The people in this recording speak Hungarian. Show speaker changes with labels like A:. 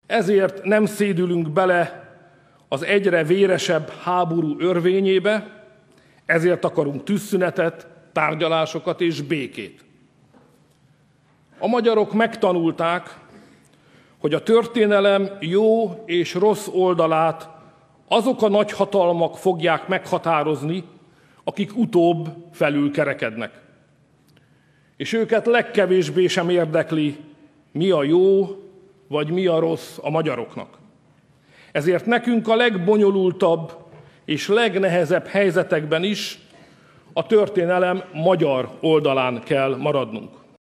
A: Ezért nem szédülünk bele az egyre véresebb háború örvényébe, ezért akarunk tűzszünetet, tárgyalásokat és békét. A magyarok megtanulták, hogy a történelem jó és rossz oldalát azok a nagyhatalmak fogják meghatározni, akik utóbb felülkerekednek. És őket legkevésbé sem érdekli, mi a jó vagy mi a rossz a magyaroknak. Ezért nekünk a legbonyolultabb és legnehezebb helyzetekben is a történelem magyar oldalán kell maradnunk.